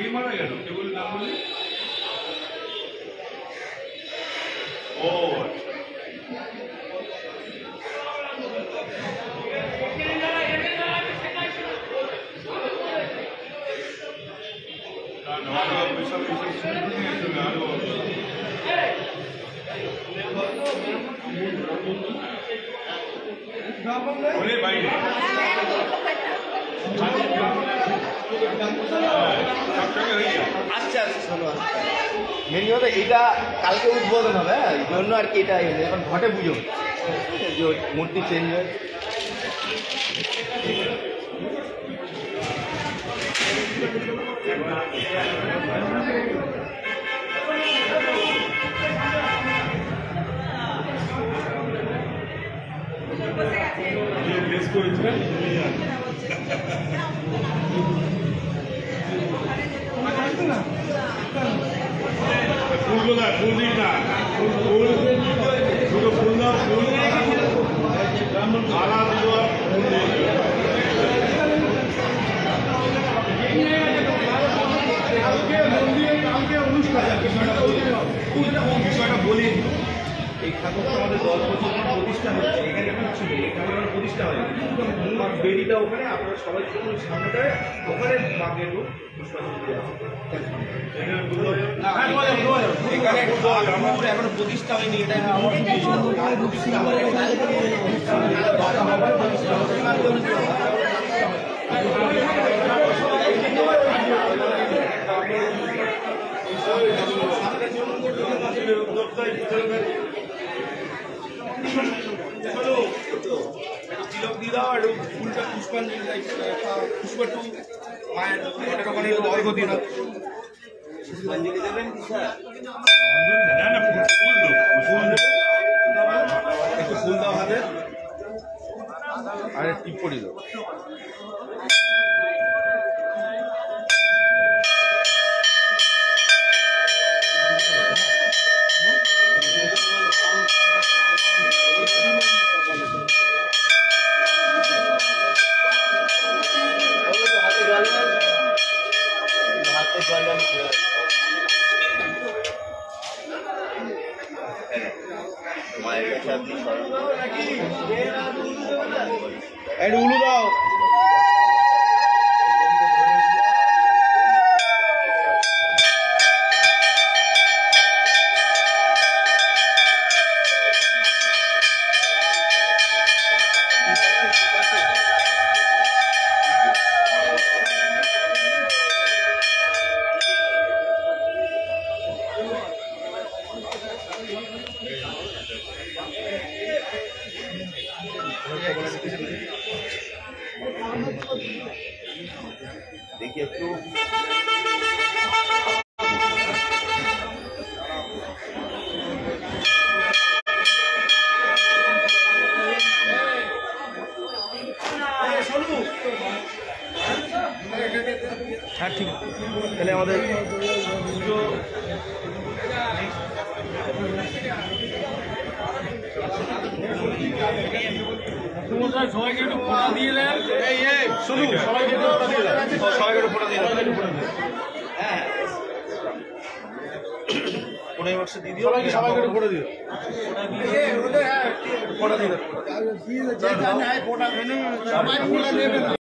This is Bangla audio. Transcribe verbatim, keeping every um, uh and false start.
মারা গেল কেবল নাম বলে ও বাইরে আচ্ছা আচ্ছা শোনো মেন কথা এটা কালকে উদ্বোধন হবে এই জন্য আর কি এটা এখন ঘটে পুজো যে মূর্তি চেঞ্জ হয় ফুল না ফুল দিক না ফুল ফুল দুটো ফুল দাও ফুল মালা দিও কালকে মন্দিরে কালকে অনুষ্ঠান বিষয়টা বলি এই ঠাকুর তো আমাদের দশ বছর প্রতিষ্ঠা হচ্ছে এখানে কিছু নেই এখানে প্রতিষ্ঠা হয় বেরিটা ওখানে আপনারা সবাই যখন সামনেটায় ওখানে মাকে একটু এখানে এখনো প্রতিষ্ঠা হয়নি এটা প্রতিষ্ঠা হয় তিলক দিয়ে দাও আর ফুলটা পুষ্পাঞ্জলি পুষ্প একটু মায়ের ওটার ওখানে অর্ঘ্য দিয়ে দাও পুষ্পাঞ্জলি দেবেন একটু ফুল দাও হাতে আর টিপ পড়ি দাও একটু উলু দাও দেখি একটু হ্যাঁ ঠিক তাহলে আমাদের পুজো সবাইকে একটু ফোটা দিয়ে দেন এই এই শুধু সবাইকে একটু ফোটা দিয়ে দেন সবাইকে একটু ফোটা দিয়ে দেন হ্যাঁ ফোটা বাক্স দিয়ে দিও সবাইকে সবাইকে একটু ফোটা দিও ফোটা দিয়ে দাও ফোটা দিয়ে দাও ফোটা দেবে না